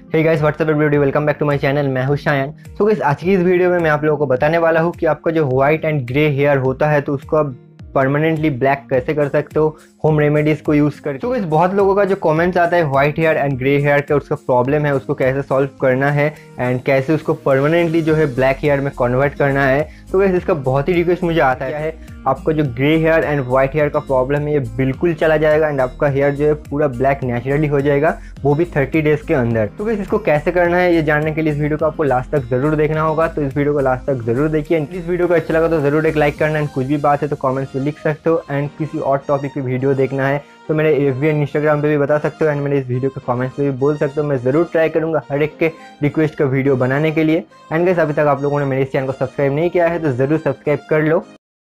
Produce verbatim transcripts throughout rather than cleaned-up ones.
Hey guys what's up everybody, welcome back to my channel. मैं हूं Shayan. So guys आज की इस वीडियो में मैं आप लोगों को बताने वाला हूं कि आपका जो व्हाइट एंड ग्रे हेयर होता है तो उसको आप परमानेंटली ब्लैक कैसे कर सकते हो होम रेमेडीज को यूज़ करके। तो गाइस बहुत लोगों का जो कमेंट्स आता है white hair and grey hair का उसका प्रॉब्लम है, उसको कैसे सॉल्व करना है एंड कैसे उसको परमानेंटली जो है ब्लैक हेयर में कन्वर्ट करना है। तो गाइस इसका बहुत ही रिक्वेस्ट मुझे आता है, आपका जो grey hair and white hair का प्रॉब्लम है ये बिल्कुल चला जाएगा एंड आपका हेयर जो है पूरा ब्लैक नेचुरली हो जाएगा, वो भी थर्टी डेज के अंदर। तो गाइस इसको कैसे करना है ये जानने के लिए इस वीडियो को आपको लास्ट तक जरूर देखना होगा, तो इस वीडियो को लास्ट तक जरूर देखिए। इस वीडियो को अच्छा लगा तो जरूर एक लाइक करना एंड कुछ भी बात है तो कमेंट्स में लिख सकते हो एंड किसी और टॉपिक पे वीडियो देखना है तो मेरे एफबी एंड इंस्टाग्राम पे भी बता सकते हो एंड मेरे इस वीडियो के कमेंट्स पे भी बोल सकते हो। मैं ज़रूर ट्राई करूंगा हर एक के रिक्वेस्ट का वीडियो बनाने के लिए। एंड गाइस अभी तक आप लोगों ने मेरे इस चैनल को सब्सक्राइब नहीं किया है तो ज़रूर सब्सक्राइब कर लो।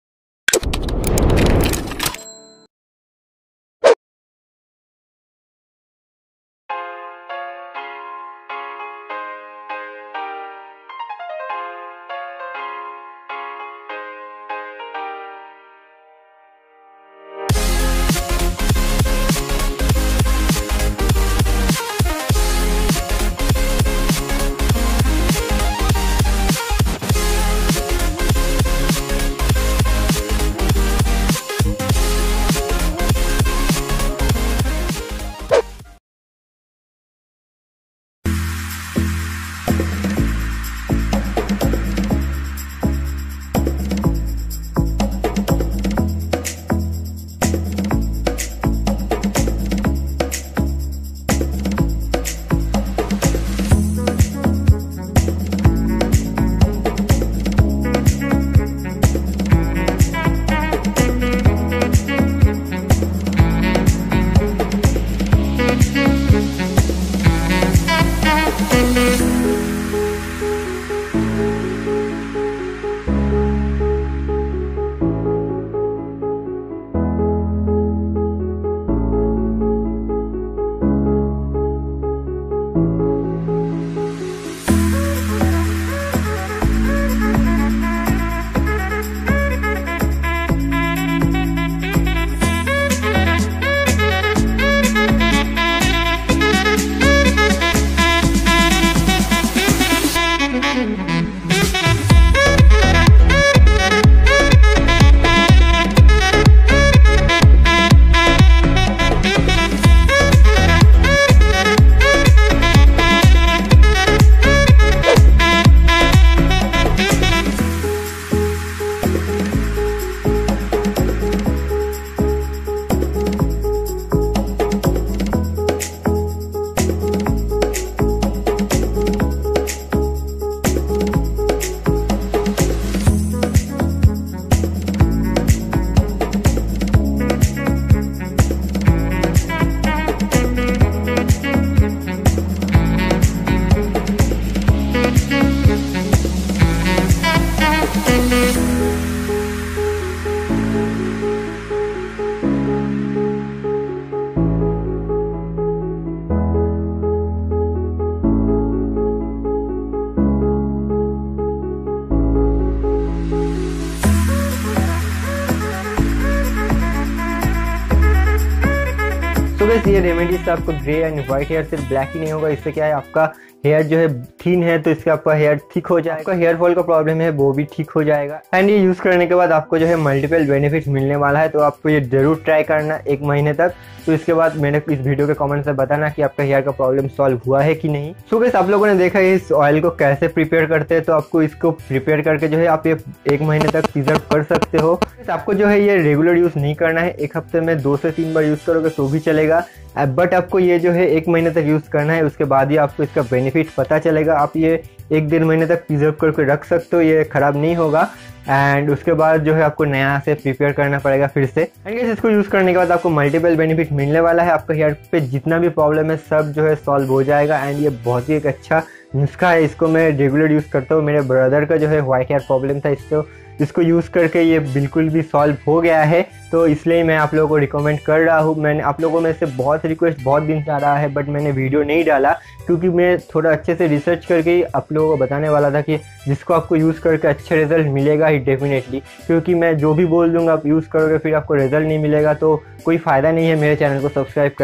तो गाइस ये रेमेडी से आपको ग्रे एंड व्हाइट हेयर सिर्फ ब्लैक ही नहीं होगा, इससे क्या है आपका हेयर जो है थीन है तो इससे आपका हेयर थिक हो जाएगा, आपका हेयर फॉल का प्रॉब्लम है वो भी ठीक हो जाएगा एंड ये यूज़ करने के बाद आपको जो है मल्टीपल बेनिफिट्स मिलने वाला है। तो आपको ये जरूर ट्राई करना एक महीने तक। तो इसके बाद मेरे इस वीडियो के कमेंट से बताना कि आपका हेयर का प्रॉब्लम सॉल्व हुआ है कि नहीं। सो गाइस आप लोगों ने देखा इस ऑयल को कैसे प्रिपेयर करते हैं, तो आपको इसको प्रिपेयर करके जो है आप ये एक महीने तक प्रिजर्व कर सकते हो। आपको जो है ये रेगुलर यूज़ नहीं करना है, एक हफ्ते में दो से तीन बार यूज़ करोगे तो भी चलेगा, बट आपको ये जो है एक महीने तक यूज़ करना है। उसके बाद ही आपको इसका बेनिफिट पता चलेगा। आप ये एक डेढ़ महीने तक प्रिजर्व करके रख सकते हो, ये ख़राब नहीं होगा एंड उसके बाद जो है आपको नया से प्रिपेयर करना पड़ेगा फिर से। एंड गाइस इसको यूज़ करने के बाद आपको मल्टीपल बेनिफिट मिलने वाला है। आपका हेयर पे जितना भी प्रॉब्लम है सब जो है सॉल्व हो जाएगा एंड ये बहुत ही एक अच्छा नुस्खा है। इसको मैं रेगुलर यूज़ करता हूँ। मेरे ब्रदर का जो है वाइट हेयर प्रॉब्लम था, इसको इसको यूज़ करके ये बिल्कुल भी सॉल्व हो गया है, तो इसलिए मैं आप लोगों को रिकमेंड कर रहा हूँ। मैंने आप लोगों में से बहुत रिक्वेस्ट बहुत दिन से आ रहा है, बट मैंने वीडियो नहीं डाला क्योंकि मैं थोड़ा अच्छे से रिसर्च करके ही आप लोगों को बताने वाला था कि जिसको आपको यूज़ करके अच्छे रिजल्ट मिलेगा ही डेफिनेटली। क्योंकि मैं जो भी बोल दूँगा आप यूज़ करोगे फिर आपको रिजल्ट नहीं मिलेगा तो कोई फ़ायदा नहीं है मेरे चैनल को सब्सक्राइब करके।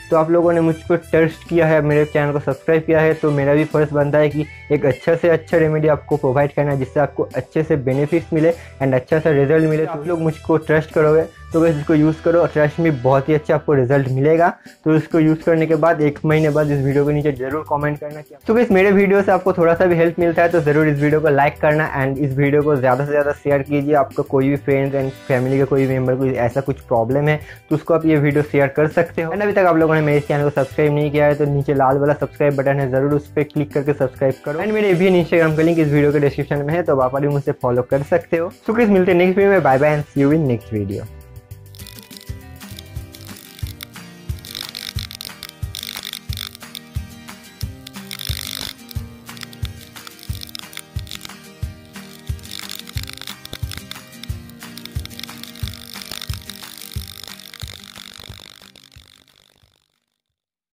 तो आप लोगों ने मुझको ट्रस्ट किया है, मेरे चैनल को सब्सक्राइब किया है, तो मेरा भी फर्ज बनता है कि एक अच्छा से अच्छा रेमेडी आपको प्रोवाइड करना है जिससे आपको अच्छे से बेनिफिट्स मिले एंड अच्छा सा रिजल्ट मिले। तो आप लोग मुझको ट्रस्ट करोगे तो बस इसको यूज़ करो और ट्रस्ट में बहुत ही अच्छा आपको रिजल्ट मिलेगा। तो इसको यूज़ करने के बाद एक महीने बाद इस वीडियो के नीचे जरूर कमेंट करना कि तो बस मेरे वीडियो से आपको थोड़ा सा भी हेल्प मिलता है तो ज़रूर इस वीडियो को लाइक करना एंड इस वीडियो को ज़्यादा से ज़्यादा शेयर कीजिए। आपका कोई भी फ्रेंड्स एंड फैमिली का कोई भी मेंबर को ऐसा कुछ प्रॉब्लम है तो उसको आप ये वीडियो शेयर कर सकते हो। एंड अभी तक आप लोगों ने मेरे चैनल को सब्सक्राइब नहीं किया है तो नीचे लाल वाला सब्सक्राइब बटन है, जरूर उस पर क्लिक करके सब्सक्राइब करो। एंड मेरे भी इंस्टाग्राम का लिंक इस वीडियो के डिस्क्रिप्शन में है तो आप मुझसे फॉलो कर सकते हो। सो गाइस मिलते हैं नेक्स्ट वीडियो में। Bye bye and see you in next video.